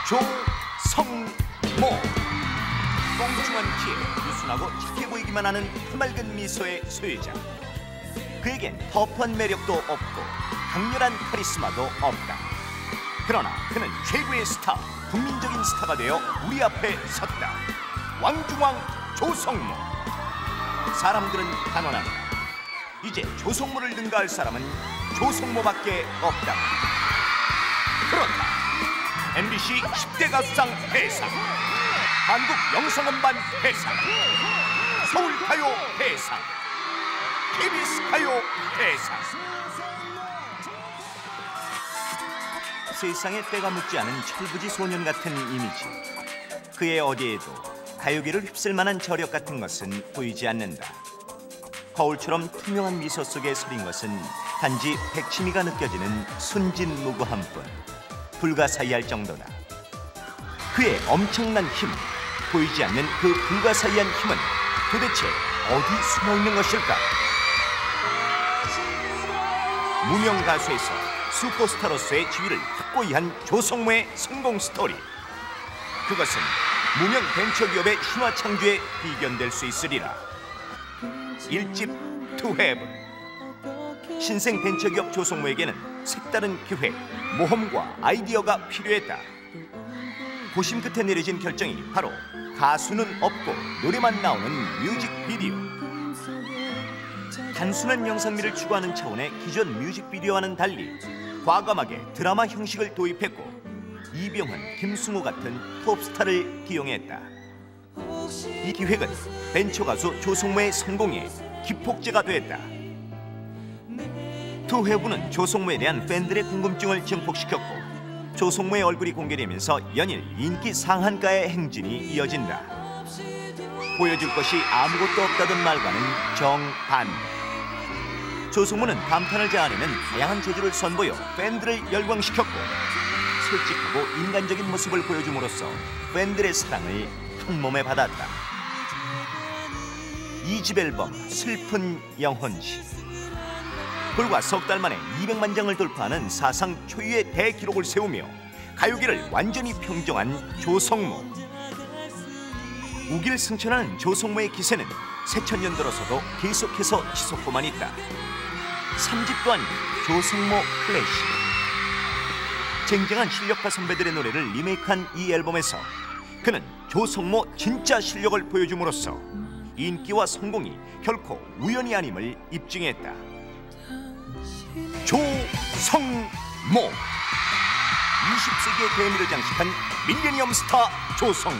조성모. 뻥충한 키에 유순하고 착해 보이기만 하는 해맑은 미소의 소유자. 그에겐 터프한 매력도 없고 강렬한 카리스마도 없다. 그러나 그는 최고의 스타, 국민적인 스타가 되어 우리 앞에 섰다. 왕중왕 조성모. 사람들은 단언한다. 이제 조성모를 능가할 사람은 조성모밖에 없다. 그렇다. MBC 10대 가수상 대상, 한국 영상음반 대상, 서울가요 대상, KBS 가요 대상. 세상에 때가 묻지 않은 철부지 소년 같은 이미지. 그의 어디에도 가요계를 휩쓸 만한 저력 같은 것은 보이지 않는다. 거울처럼 투명한 미소 속에 서린 것은 단지 백치미가 느껴지는 순진무구함뿐. 불가사의할 정도다. 그의 엄청난 힘, 보이지 않는 그 불가사의한 힘은 도대체 어디 숨어있는 것일까? 무명 가수에서 슈퍼스타로서의 지위를 확고히 한 조성모의 성공 스토리. 그것은 무명 벤처기업의 신화 창조에 비견될 수 있으리라. 1집 To Have. 신생 벤처기업 조성모에게는 색다른 기획, 모험과 아이디어가 필요했다. 고심 끝에 내려진 결정이 바로 가수는 없고 노래만 나오는 뮤직비디오. 단순한 영상미를 추구하는 차원의 기존 뮤직비디오와는 달리 과감하게 드라마 형식을 도입했고 이병헌, 김승우 같은 톱스타를 기용했다. 이 기획은 벤처 가수 조성모의 성공에 기폭제가 됐다. 투 회부는 조성모에 대한 팬들의 궁금증을 증폭시켰고 조성모의 얼굴이 공개되면서 연일 인기 상한가의 행진이 이어진다. 보여줄 것이 아무것도 없다던 말과는 정반. 조성모는 감탄을 자아내는 다양한 재주를 선보여 팬들을 열광시켰고 솔직하고 인간적인 모습을 보여줌으로써 팬들의 사랑을 한몸에 받았다. 2집 앨범 슬픈 영혼시. 불과 석 달 만에 200만 장을 돌파하는 사상 초유의 대기록을 세우며 가요계를 완전히 평정한 조성모. 우기를 승천하는 조성모의 기세는 새천년 들어서도 계속해서 지속고만 있다. 3집도 아닌 조성모 클래식. 쟁쟁한 실력파 선배들의 노래를 리메이크한 이 앨범에서 그는 조성모 진짜 실력을 보여줌으로써 인기와 성공이 결코 우연이 아님을 입증했다. 조성모. 20세기의 대미를 장식한 밀레니엄 스타 조성모.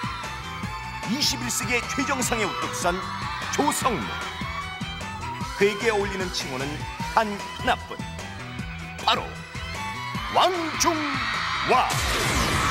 21세기의 최정상에 우뚝 선 조성모. 그에게 어울리는 칭호는 단 하나뿐. 바로 왕중왕.